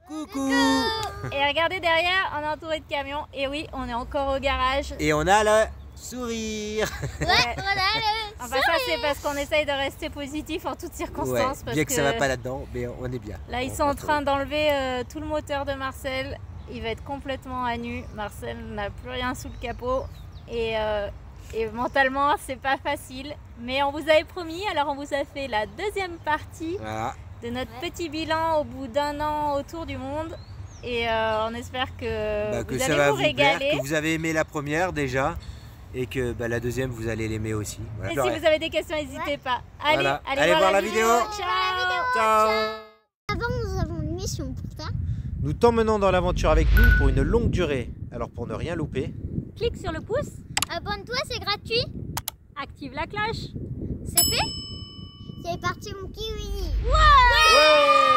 Coucou. Et regardez derrière, on est entouré de camions. Et oui, on est encore au garage. Et on a le sourire. Ouais, voilà le enfin ça c'est parce qu'on essaye de rester positif en toutes circonstances. Ouais, parce bien que ça va pas là-dedans, mais on est bien. Là, ils sont en train d'enlever tout le moteur de Marcel. Il va être complètement à nu. Marcel n'a plus rien sous le capot. Et mentalement, c'est pas facile. Mais on vous avait promis, alors on vous a fait la deuxième partie de notre petit bilan au bout d'un an autour du monde. Et on espère que vous allez vous régaler. Plaire, que vous avez aimé la première déjà. Et que la deuxième, vous allez l'aimer aussi. Voilà. Et si vous avez des questions, n'hésitez pas. Allez, voilà. allez voir la vidéo. Ciao. Ciao. Avant, nous avons une mission pour ça. Nous t'emmenons dans l'aventure avec nous pour une longue durée. Alors pour ne rien louper, Clique sur le pouce. Abonne-toi, c'est gratuit. Active la cloche. C'est fait. C'est parti, mon kiwi. ouais.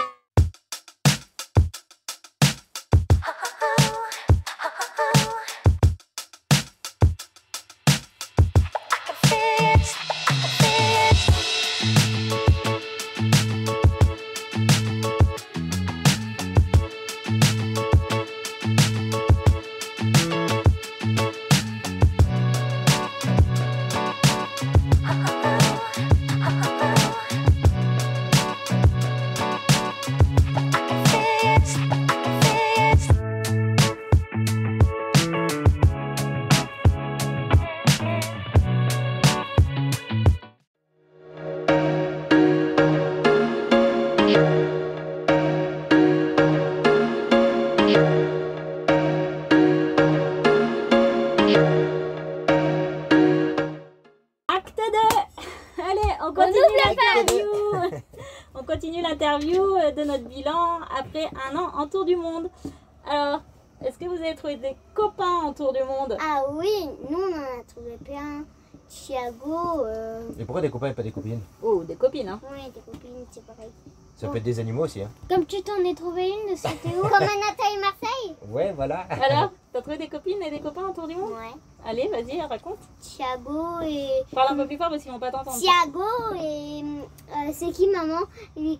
On continue l'interview de notre bilan après un an en tour du monde. Alors, est-ce que vous avez trouvé des copains en tour du monde? Ah oui, nous on en a trouvé plein. Thiago. Et pourquoi des copains et pas des copines? Oh, des copines, hein. Oui, des copines, c'est pareil. Ça peut être des animaux aussi, hein. Comme tu t'en es trouvé une, c'était où? Comme Anata et Marseille. Ouais, voilà. Alors, t'as trouvé des copines et des copains en tour du monde? Ouais. Allez, vas-y, raconte. Thiago et... Parle un peu plus fort parce qu'ils vont pas t'entendre. Thiago et... c'est qui, maman? Il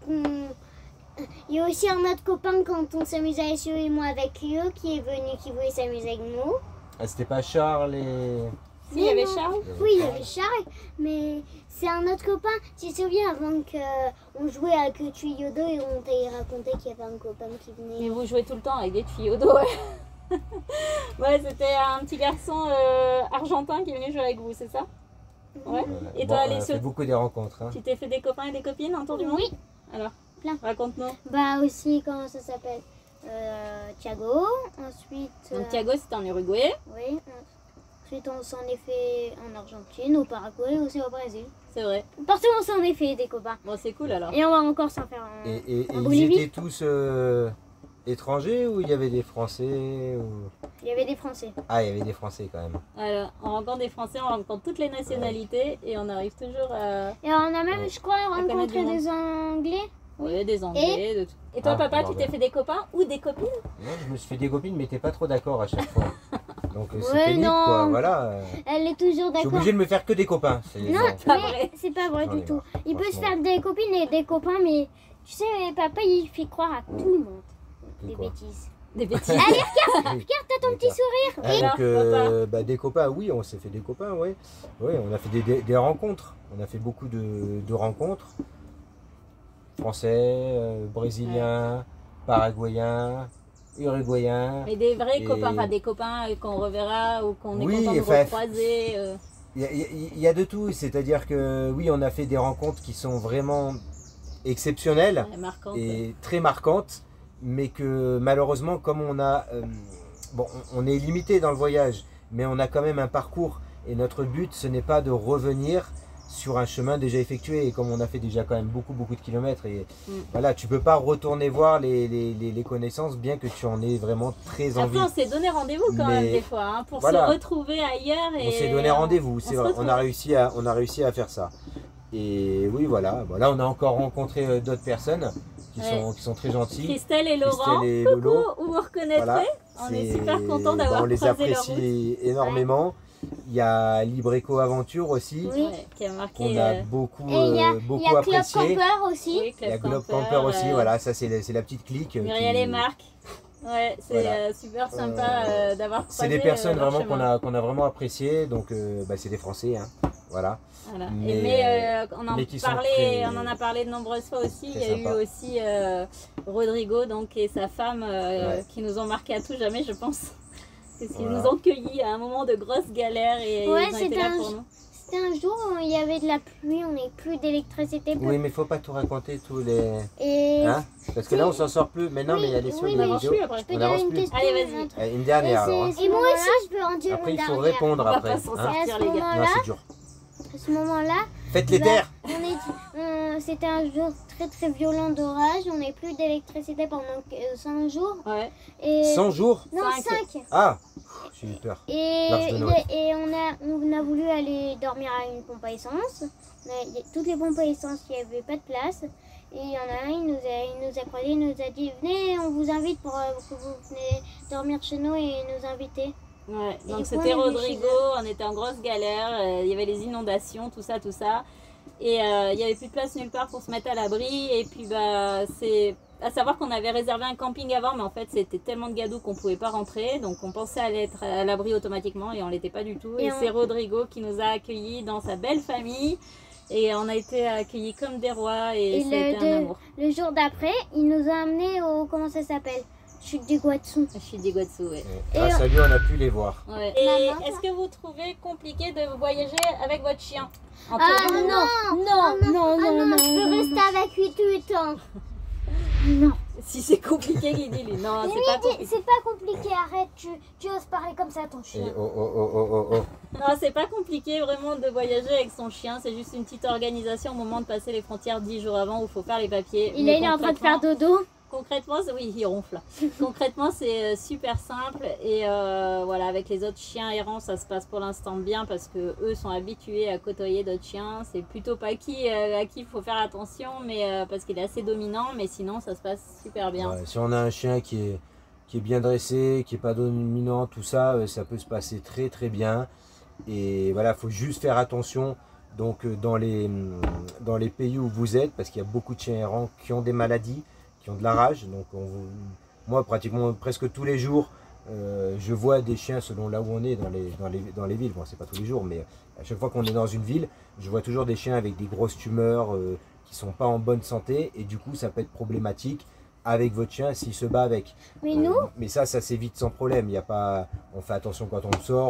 y a aussi un autre copain quand on s'amuse à SEO et moi avec eux qui est venu, qui voulait s'amuser avec nous. Ah, c'était pas Charles et... Si, il y avait Charles. Oui, il y avait Charles, mais c'est un autre copain. Tu te souviens avant qu'on jouait avec le Yodo et on t'a raconté qu'il y avait un copain qui venait. Mais vous jouez tout le temps avec des filles au dos, ouais. Ouais, c'était un petit garçon argentin qui est venu jouer avec vous, c'est ça? Ouais. Et toi, on a fait beaucoup des rencontres. Hein. Tu t'es fait des copains et des copines en tour du monde? Oui. Alors, plein. Raconte-nous. Bah aussi, comment ça s'appelle? Thiago. Ensuite. Donc Thiago, c'était en Uruguay. Oui. Ensuite, on s'en est fait en Argentine, au Paraguay, aussi au Brésil. C'est vrai. Partout, on s'en est fait des copains. Bon, c'est cool alors. Et on va encore s'en faire en Et Bolivie. ils étaient tous étrangers ou il y avait des Français ou... Il y avait des Français. Ah, il y avait des Français quand même. Alors, on rencontre des Français, on rencontre toutes les nationalités et on arrive toujours à... Et on a même, je crois, rencontré du monde. des Anglais. Oui, des Anglais. De tout. Et toi, papa, tu t'es fait des copains ou des copines? Non, je me suis fait des copines, mais t'es pas trop d'accord à chaque fois. Donc c'est Ouais, pénible, non. quoi. Voilà. Elle est toujours Je suis d'accord. obligé de me faire que des copains. Non, pas mais vrai. c'est pas vrai J'en du ai tout. marre, Il peut se franchement. faire des copines et des copains, mais tu sais, papa, il fait croire à tout le monde Que des quoi. bêtises. Des bêtises. Allez, regarde, t'as ton petit sourire. Ah, Alors, donc, des copains, oui, on s'est fait des copains, oui. Oui, on a fait des rencontres. On a fait beaucoup de rencontres. Français, brésiliens, paraguayens, uruguayens. Mais des vrais Et- copains, enfin des copains qu'on reverra ou qu'on est Oui, content de enfin, recroiser. Il y a de tout, c'est-à-dire que oui, on a fait des rencontres qui sont vraiment exceptionnelles Marquantes. et très marquantes, mais que malheureusement, comme on a, on est limité dans le voyage, mais on a quand même un parcours et notre but, ce n'est pas de revenir sur un chemin déjà effectué, et comme on a fait déjà quand même beaucoup de kilomètres, et voilà, tu peux pas retourner voir les connaissances, bien que tu en aies vraiment très envie. Après, on s'est donné rendez-vous quand même Mais des fois hein, pour voilà. se retrouver ailleurs. Et On s'est donné rendez-vous, c'est vrai, on a réussi à faire ça. Et oui, voilà, là on a encore rencontré d'autres personnes qui sont très gentilles. Christelle et Laurent, Christelle et coucou, Lolo. vous vous reconnaîtrez. Voilà, on est super content d'avoir on les croisé leur route. apprécie énormément. Il y a Libreco Aventure aussi, Oui. Ouais, qui a marqué. qu'on a beaucoup, Et il y a beaucoup Club apprécié. Camper aussi. oui, Il y a Club Globe Camper aussi, euh, voilà, ça c'est la petite clique. Muriel et Marc. Ouais, c'est Voilà. super sympa d'avoir croisé. C'est des personnes leur vraiment chemin. qu'on a vraiment appréciées, donc bah, c'est des Français, hein, voilà. Voilà. Mais, Mais qui sont on en a parlé de nombreuses fois aussi. Il y a très eu sympa. aussi Rodrigo donc, et sa femme Ouais. qui nous ont marqué à tout jamais, je pense. Parce qu'ils Voilà. nous ont cueillis à un moment de grosses galères et Ouais, ils ont été c'était là un pour nous. C'était un jour où il y avait de la pluie, on n'avait plus d'électricité. Oui, mais faut pas tout raconter tous les... Et Hein, parce que là on s'en sort plus, mais non, Oui, mais il y a des sons oui, de mais la On vidéo. plus après. je peux On dire avance une plus. question. Allez, vas-y. un truc. Une dernière alors. Hein. Et moi aussi, je peux en dire Après une il faut dernière. répondre On va après. pas s'en hein. Et à sortir, ce les gars. Non, moment-là, c'est dur. à ce moment-là, Faites les bah, terres. c'était un jour très très violent d'orage. On n'avait plus d'électricité pendant 5 jours. Ouais. Et 100 jours. non, 5. 5. Ah, j'ai eu peur. Et, L'arche de Noé. on a voulu aller dormir à une pompe à essence. Toutes les pompes à essence, il n'y avait pas de place. Et il y en a un, il nous a croisés, il nous a dit venez, on vous invite pour que vous venez dormir chez nous et nous inviter. Ouais, Et donc du coup, c'était on est venu Rodrigo, chez on était en grosse galère, il y avait les inondations, tout ça. Et il n'y avait plus de place nulle part pour se mettre à l'abri. Et puis bah c'est à savoir qu'on avait réservé un camping avant, mais en fait c'était tellement de gadou qu'on ne pouvait pas rentrer. Donc on pensait aller être à l'abri automatiquement et on l'était pas du tout. Et c'est Rodrigo qui nous a accueillis dans sa belle famille. Et on a été accueillis comme des rois et c'était un amour. Le jour d'après, il nous a amenés au, comment ça s'appelle, Chute du Guatsu. Je suis d'Iguazu, ouais. Et grâce à lui, on a pu les voir. Ouais. Et Maman, est-ce que vous trouvez compliqué de voyager avec votre chien en Ah tournant? non, non, je peux rester avec lui tout le temps. Non. Si c'est compliqué, Guigui, lui. Non, Mais c'est pas compliqué. c'est pas compliqué, arrête, tu oses parler comme ça à ton Et chien. oh. Non, c'est pas compliqué vraiment de voyager avec son chien. C'est juste une petite organisation au moment de passer les frontières 10 jours avant où il faut faire les papiers. Il Mais est en train de faire dodo. Concrètement, oui, il ronfle. Concrètement, c'est super simple et voilà, avec les autres chiens errants, ça se passe pour l'instant bien parce que eux sont habitués à côtoyer d'autres chiens. C'est plutôt Paki à qui il faut faire attention, mais parce qu'il est assez dominant, mais sinon ça se passe super bien. Ouais, si on a un chien qui est bien dressé, qui est pas dominant, tout ça, ça peut se passer très très bien. Et voilà, faut juste faire attention. Donc dans les pays où vous êtes, parce qu'il y a beaucoup de chiens errants qui ont des maladies, qui ont de la rage. Donc moi pratiquement presque tous les jours, je vois des chiens selon là où on est dans les villes. Bon, c'est pas tous les jours, mais à chaque fois qu'on est dans une ville, je vois toujours des chiens avec des grosses tumeurs qui sont pas en bonne santé et du coup ça peut être problématique avec votre chien s'il se bat avec. Mais nous, Mais ça s'évite sans problème. Il y a pas, on fait attention quand on sort,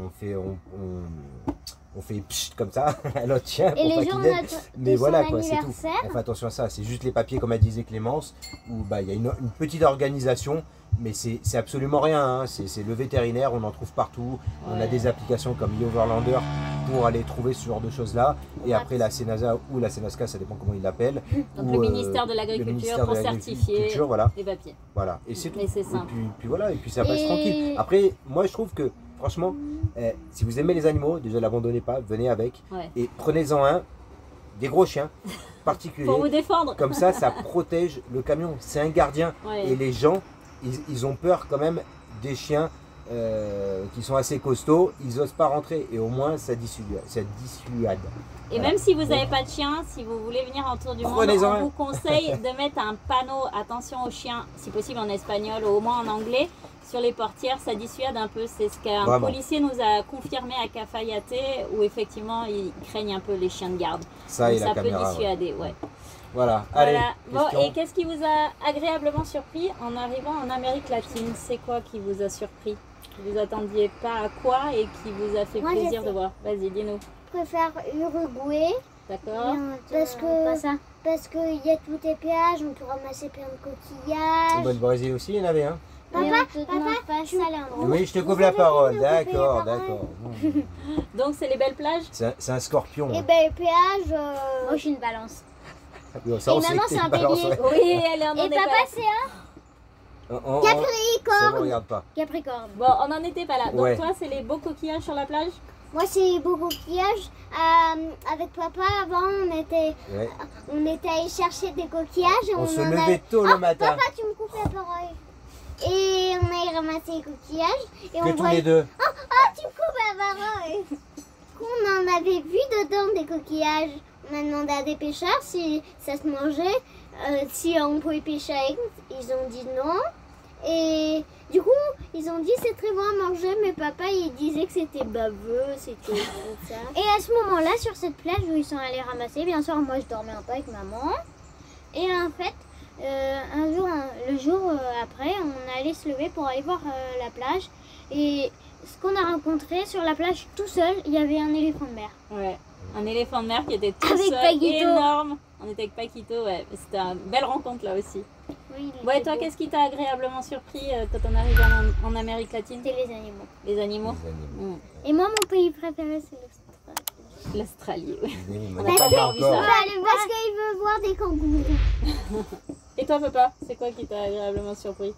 on fait pchit comme ça à l'autre chien et pour pas les jours qu'il de, aide. notre, Mais de voilà son quoi, c'est tout. anniversaire, On fait attention à ça. C'est juste les papiers comme elle disait Clémence, où bah il y a une petite organisation, mais c'est absolument rien. Hein. C'est le vétérinaire, on en trouve partout. On a Ouais. des applications comme Overlander pour aller trouver ce genre de choses là. Et après la Senasa ou la Senaska, ça dépend comment ils l'appellent. Donc ou, le ministère de le l'Agriculture ministère pour de certifier l'Agriculture, voilà. les papiers. Voilà, et c'est tout. Mais c'est Et simple. puis voilà, et puis ça passe Et- tranquille. Après, moi je trouve que, franchement, si vous aimez les animaux, déjà l'abandonnez pas, venez avec. Ouais. Et prenez-en un, des gros chiens particuliers. Pour vous défendre. Comme ça protège le camion. C'est un gardien. Ouais. Et les gens, ils ont peur quand même des chiens qui sont assez costauds. Ils n'osent pas rentrer. Et au moins, ça dissuade. Et Voilà. même si vous n'avez pas de chien, si vous voulez venir en tour du monde, Prenez-en on un. vous conseille de mettre un panneau attention aux chiens, si possible en espagnol ou au moins en anglais, sur les portières. Ça dissuade un peu. C'est ce qu'un Vraiment. policier nous a confirmé à Cafayate, où effectivement ils craignent un peu les chiens de garde. Ça Donc et la ça peut caméra. ouais. dissuader, ouais. Voilà, allez. Voilà. Bon, question. et qu'est-ce qui vous a agréablement surpris en arrivant en Amérique latine? C'est quoi qui vous a surpris? Vous attendiez pas à quoi et qui vous a fait Moi, j'ai plaisir fait- de voir? Vas-y, dis-nous. je préfère Uruguay. D'accord? Parce que parce qu'il y a tous les péages, on peut ramasser plein de coquillages. Bon, le Brésil aussi, il y en avait un. Papa, tu Oui, je te coupe la parole. D'accord, la parole. d'accord. Donc c'est les belles plages? C'est un scorpion. Et hein. ben le péage, moi je suis une balance. Oui, ça, on et sait maman, que t'es c'est un une balance, bélier. ouais. Oui, elle est en Et était papa pas là. c'est un Ça, on Capricorne. regarde pas. Capricorne. Bon, on n'en était pas là. Donc Ouais. toi, c'est les beaux coquillages sur la plage? Moi c'est beau coquillage. Avec papa avant Ouais. on était allé chercher des coquillages et On se en levait tôt le matin. Papa tu me coupes la parole. Et on a ramassé les coquillages. Et Que on tous voyait... les deux. Du coup, maman, qu'on en avait vu dedans des coquillages. On a demandé à des pêcheurs si ça se mangeait, si on pouvait pêcher avec. Ils ont dit non. Et du coup, ils ont dit c'est très bon à manger, mais papa il disait que c'était baveux, c'était tout ça. Et à ce moment-là, sur cette plage où ils sont allés ramasser, bien sûr, moi je dormais un peu avec maman. Et en fait, un jour, le jour après, on allait se lever pour aller voir la plage. Et ce qu'on a rencontré sur la plage tout seul, il y avait un éléphant de mer. Ouais, un éléphant de mer qui était tout Avec seul, Paquito. énorme. On était avec Paquito, ouais. C'était une belle rencontre là aussi. Oui, il Ouais, était toi, beau. qu'est-ce qui t'a agréablement surpris quand on arrive en Amérique latine? C'était les animaux. Les animaux. Les animaux. Et moi, mon pays préféré, c'est l'Australie. L'Australie, oui. Les animaux. On On n'a a pas pas vu encore vu encore. ça. On va aller voir parce qu'il veut voir des kangourous. Et toi, papa, c'est quoi qui t'a agréablement surpris?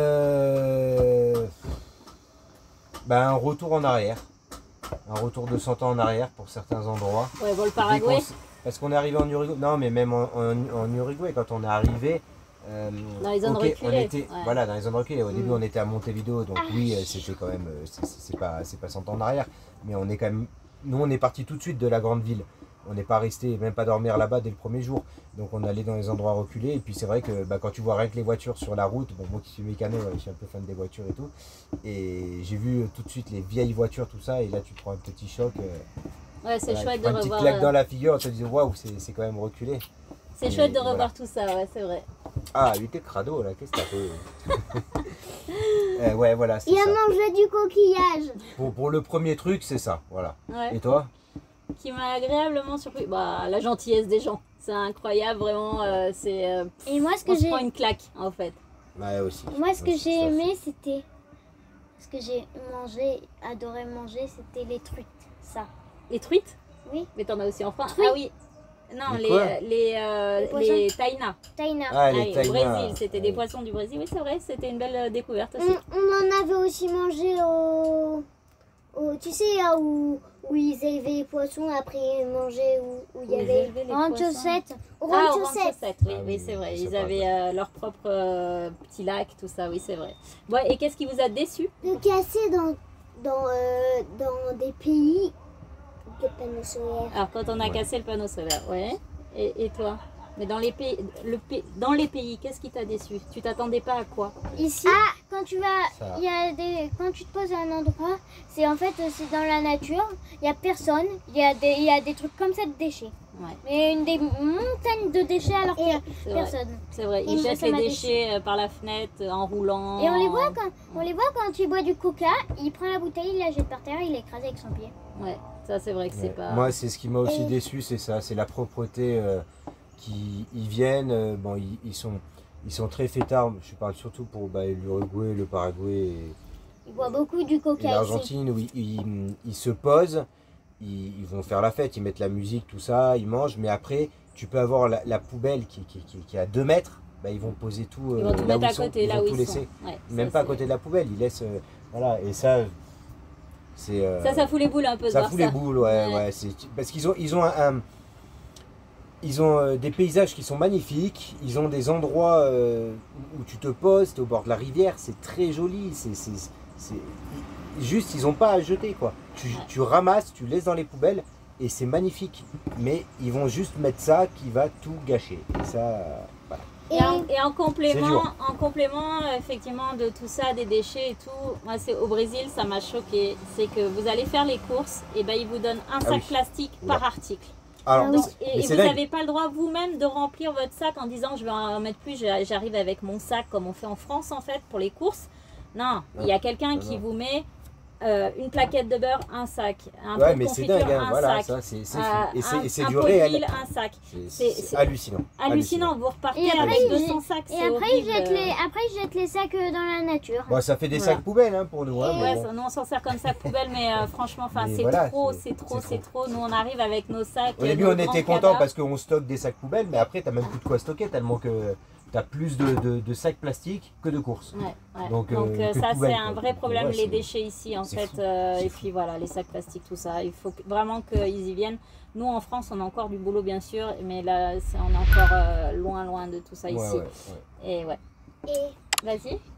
Un retour en arrière. Un retour de 100 ans en arrière pour certains endroits. Ouais, bon, le Dès Paraguay. qu'on s- Parce qu'on est arrivé en Uruguay. Non, mais même en Uruguay, quand on est arrivé. Dans les zones ok, on reculées, était, ouais. Voilà, dans les zones reculées. Au début, Mm. on était à Montevideo, donc oui, c'était quand même. C'est pas 100 ans en arrière. Mais on est quand même. Nous, on est parti tout de suite de la grande ville. On n'est pas resté, même pas dormir là-bas dès le premier jour. Donc on allait dans les endroits reculés. Et puis c'est vrai que quand tu vois rien que les voitures sur la route, bon, moi qui suis mécano, je suis un peu fan des voitures et tout. Et j'ai vu tout de suite les vieilles voitures, tout ça. Et là, tu prends un petit choc. Ouais, c'est Voilà, chouette tu de prends une petite revoir. claque dans la figure, on te dit waouh, c'est quand même reculé. C'est chouette de voilà. revoir tout ça, ouais, c'est vrai. Ah, il était crado là, qu'est-ce que t'as fait Ouais, voilà, c'est Il a ça. mangé du coquillage. Pour le premier truc, c'est ça, voilà. Ouais. Et toi? Qui m'a agréablement surpris. Bah, la gentillesse des gens. C'est incroyable, vraiment. Et moi, ce On que se j'ai, prend une claque, en fait. Ouais, aussi. moi, ce que Aussi, j'ai tout à fait. aimé, c'était, ce que j'ai mangé, adoré manger, c'était les truites. Ça. Les truites? Oui. Mais t'en as aussi en France. Truites. Ah oui. Non, Les quoi les taïnas. Taïna. Ah, Ah les oui, au taïnas. Brésil, c'était des poissons du Brésil. Oui, c'est vrai, c'était une belle découverte aussi. On en avait aussi mangé tu sais, là, où ils élevaient les poissons, après ils mangeaient, où il y Où ils avait élevaient les ranchosette. Ah, au Ranchosette. Ranchosette, oui, Ah oui, oui, c'est vrai. ça Ils parle. avaient leur propre petit lac, tout ça, oui, c'est vrai. Ouais, et qu'est-ce qui vous a déçu? De casser dans des pays de panneaux solaires. Alors, quand on a Ouais. cassé le panneau solaire, ouais. Et toi? Mais dans les pays, dans les pays, qu'est-ce qui t'a déçu? Tu t'attendais pas à quoi? Ici, quand tu vas, Ça. quand tu te poses à un endroit, c'est en fait c'est dans la nature, il y a personne, il y a des trucs comme ça de déchets. Ouais, Mais des montagnes de déchets alors qu'il y a c'est vrai. personne. C'est vrai. Et Ils moi, jettent ça les m'a déchets par la fenêtre en roulant. Et on les voit quand il boit du coca, il prend la bouteille, il la jette par terre, il l'écrase avec son pied. Ouais, ça c'est vrai que c'est Ouais. pas. Moi, c'est ce qui m'a aussi Et- déçu, c'est ça, c'est la propreté ils viennent, bon, ils sont très fêtards, je parle surtout pour l'Uruguay, le Paraguay Il boit beaucoup du et coca ici. l'Argentine, où ils se posent, ils vont faire la fête, ils mettent la musique, tout ça, ils mangent, mais après, tu peux avoir la poubelle qui est à 2 mètres, ils vont poser tout, Ils vont tout là mettre où à ils sont, côté, ils là vont où tout ils laisser. sont. Ouais, Même ça, pas à c'est- côté de la poubelle, ils laissent, voilà, et ça, c'est... Ça fout les boules un peu de ça voir fout ça. les boules, ouais. Parce qu'ils ont des paysages qui sont magnifiques, ils ont des endroits où tu te poses, tu es au bord de la rivière, c'est très joli, juste ils n'ont pas à jeter quoi. Tu ramasses, tu laisses dans les poubelles et c'est magnifique, mais ils vont juste mettre ça qui va tout gâcher. Et ça, voilà. Et en C'est complément, effectivement, de tout ça, des déchets et tout, moi, c'est au Brésil, ça m'a choqué. C'est que vous allez faire les courses, et ben ils vous donnent un sac oui. plastique Oula. par article. Alors, Ah oui. Donc, mais et c'est vous dingue. n'avez pas le droit vous-même de remplir votre sac en disant je vais en mettre plus, j'arrive avec mon sac comme on fait en France en fait pour les courses. Non, il y a quelqu'un Non, qui non. vous met une plaquette de beurre, un sac, un Ouais, pot de mais c'est confiture, dingue, hein, un voilà, sac, ça c'est fou. Et c'est un du pot de réel. huile, un sac. C'est hallucinant. Hallucinant, vous repartez Et après, avec ils- 200 sacs, Et c'est après horrible. ils jettent les sacs dans la nature. Bon, ça fait des Voilà. sacs poubelles hein, pour nous. Hein, mais Ouais, bon. ça, nous on s'en sert comme sac poubelle, mais franchement, Mais c'est voilà, trop, c'est- c'est trop, c'est c'est trop. Nous on arrive avec nos sacs. Au début, nos on grands était content cadavres. parce qu'on stocke des sacs poubelles, mais après, t'as même plus de quoi stocker tellement que t'as plus de sacs plastiques que de courses. Ouais, ouais. Donc, Donc, que de ça poubelles, c'est un quoi. vrai Donc, problème, ouais, les c'est- déchets ici en c'est fait. fou, c'est Et fou. puis voilà, les sacs plastiques, tout ça. Il faut vraiment qu'ils y viennent. Nous en France, on a encore du boulot bien sûr, mais là on est encore loin de tout ça Ouais, ici. ouais, ouais. Et ouais. Et, Vas-y.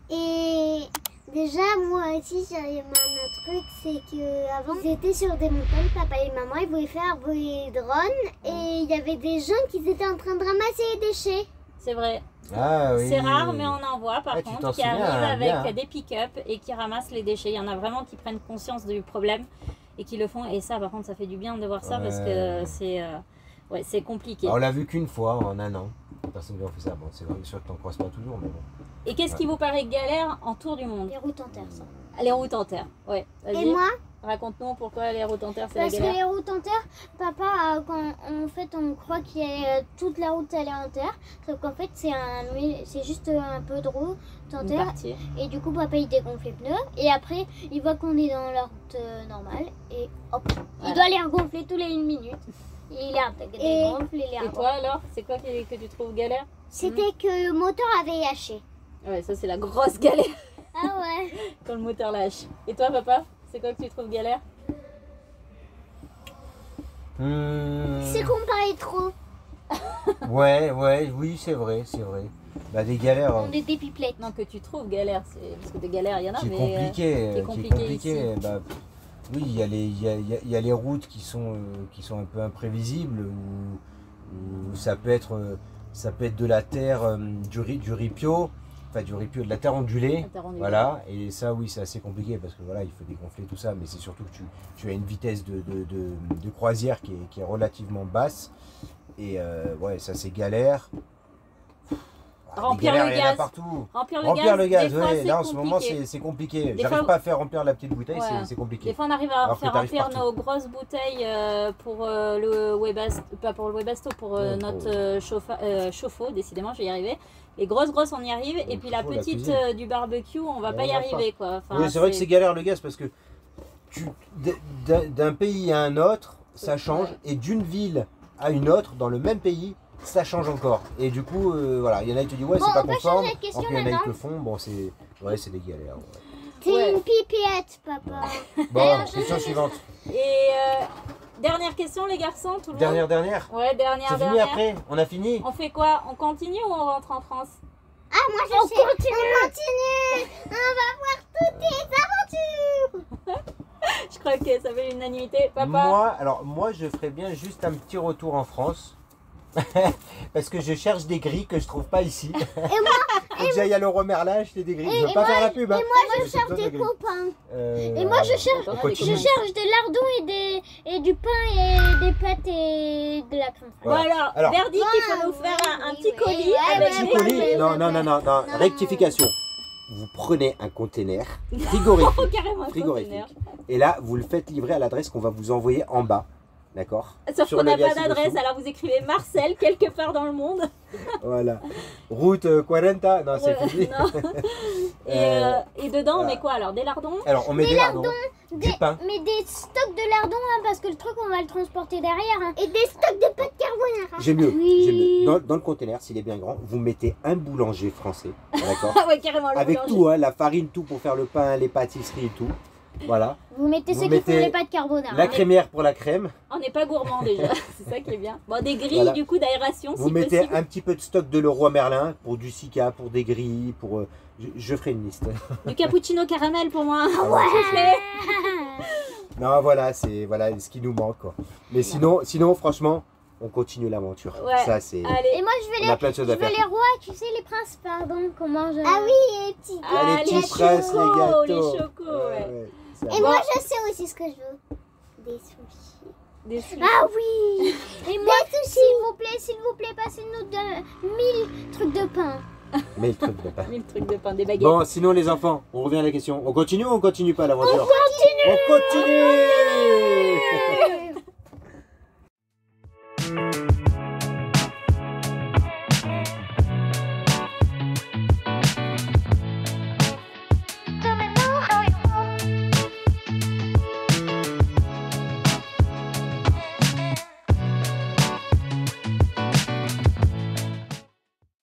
Et déjà, moi aussi, j'avais un autre truc, c'est que avant, ils étaient sur des montagnes, papa et maman, ils voulaient faire voler des drones, et il y avait des gens qui étaient en train de ramasser les déchets. C'est vrai. Ah oui. C'est rare, mais on en voit par Ah, tu t'en contre qui souviens, arrivent avec bien. des pick-up et qui ramassent les déchets. Il y en a vraiment qui prennent conscience du problème et qui le font. Et ça, par contre, ça fait du bien de voir ça parce que c'est compliqué. On l'a vu qu'une fois en un an. Personne n'a fait ça. Bon, c'est sûr que t'en croises pas toujours, mais bon. Et qu'est-ce qui vous paraît galère en tour du monde? Les routes en terre, ça. Les routes en terre, ouais. Et Vas-y, moi, raconte-nous pourquoi les routes en terre c'est la parce que galère. les routes en terre, papa, quand en fait on croit que toute la route elle est en terre, sauf qu'en fait c'est juste un peu de route en Une terre. partie. Et du coup, papa il dégonfle les pneus, et après il voit qu'on est dans la route normale, et hop, il doit les regonfler tous les 1 minute. Il les dégonfle, il les Et regonfle. toi alors, c'est quoi que tu trouves galère? C'était que le moteur avait lâché. Ouais, ça c'est la grosse galère Ah ouais. quand le moteur lâche. Et toi papa, c'est quoi que tu trouves galère? C'est qu'on parlait trop. Oui, c'est vrai. Bah, des galères On est des pipelettes. Non, que tu trouves galère, c'est parce que des galères il y en a, qui est mais compliqué. ici. Bah, oui, il y a les routes qui sont un peu imprévisibles, où ça peut être de la terre, du ripio, de la terre ondulée. Voilà, et ça oui c'est assez compliqué parce que voilà il faut dégonfler tout ça, mais c'est surtout que tu as une vitesse de croisière qui est relativement basse, et ouais ça c'est galère. Remplir Des galères, le il y en a gaz. partout. Remplir le gaz, des fois, ouais, c'est là en ce moment compliqué. c'est compliqué. Des J'arrive fois- pas à faire remplir la petite bouteille, Ouais. c'est compliqué. Des fois, on arrive à Alors que faire t'arrives remplir partout. nos grosses bouteilles pour le Webasto, pas pour le Webasto, pour Ouais, notre chauffe-eau, décidément, je vais y arriver. Les grosses, on y arrive, et puis la chauffe-eau, la petite cuisine. du barbecue, on va On pas y va arriver, quoi. Enfin, Oui, c'est vrai que c'est galère le gaz parce que d'un pays à un autre, ça change, et d'une ville à une autre, dans le même pays, ça change encore. Et du coup, voilà, il y en a qui te disent ouais, Bon, c'est pas on peut conforme, changer de question alors qu'il y en a qui maintenant. le font, bon, c'est des galères. Ouais. T'es Ouais. une pipette, papa. Bon, question suivante. Et dernière question, les garçons, tout le monde. Dernière. Ouais, dernière. C'est fini après? On a fini? On fait quoi? On continue ou on rentre en France? Ah, moi je sais. On continue. On va voir toutes les aventures. Je crois que ça fait l'unanimité. Papa? Moi, je ferais bien juste un petit retour en France. Parce que je cherche des grilles que je trouve pas ici. Et moi, Faut que j'aille à Leroy Merlin acheter des grilles. Je veux pas faire la pub. Hein. et moi je J'ai cherche besoin de des grilles. copains. Et moi je cherche, On on a des continue. je cherche des lardons et du pain et des pâtes et de la crème fraîche. Bon alors, Alors- verdict, il faut nous faire un petit oui, colis oui, avec ouais, Petit des... ouais, colis. ouais, Non, rectification. Vous prenez un container frigorifique. Oh, carrément un frigorifique. conteneur. Et là, vous le faites livrer à l'adresse qu'on va vous envoyer en bas. D'accord? Sauf Sur qu'on le n'a lien pas d'adresse, ci-dessous. alors vous écrivez Marcel quelque part dans le monde. Voilà. Route 40. Non, c'est Ouais, fini. non. Et dedans, on voilà. met quoi alors? Des lardons? Alors, on met des lardons, du pain. Mais des stocks de lardons, hein, parce que le truc, on va le transporter derrière. Hein. Et des stocks de pâtes carbonara. J'ai mieux. Oui. J'ai mieux. Dans le conteneur, s'il est bien grand, vous mettez un boulanger français. D'accord? Ah ouais, carrément, le Avec boulanger. tout, hein, la farine, tout pour faire le pain, les pâtisseries et tout. Voilà. Vous mettez Vous ceux qui font mettez les pâtes carbonara. La crémière pour la crème. On n'est pas gourmand déjà, c'est ça qui est bien. Bon, des grilles Voilà. du coup d'aération Vous si mettez possible. un petit peu de stock de Leroy Merlin pour du Sika, pour des grilles, pour. Je ferai une liste. Du cappuccino caramel pour moi. Ah ouais. S'il vous plaît. Non, voilà, c'est voilà ce qui nous manque. Quoi. Mais sinon, franchement, on continue l'aventure. Ouais. Ça, c'est. Allez, Et moi, je veux On a plein de choses je à veux faire. les rois, tu sais, les princes, pardon, comment je... Ah oui, les petits. Ah, les petits princes, les chocos, les gâteaux. chocos, ouais. ça Et va. moi, je sais aussi ce que je veux. Des sushis. Des sushis. Ah oui. Et moi, s'il vous plaît, passez-nous 1000 trucs de pain. Mais le truc de pas. 1000 trucs de pain, des baguettes. Bon, sinon, les enfants, on revient à la question. On continue ou on continue pas l'aventure? On continue.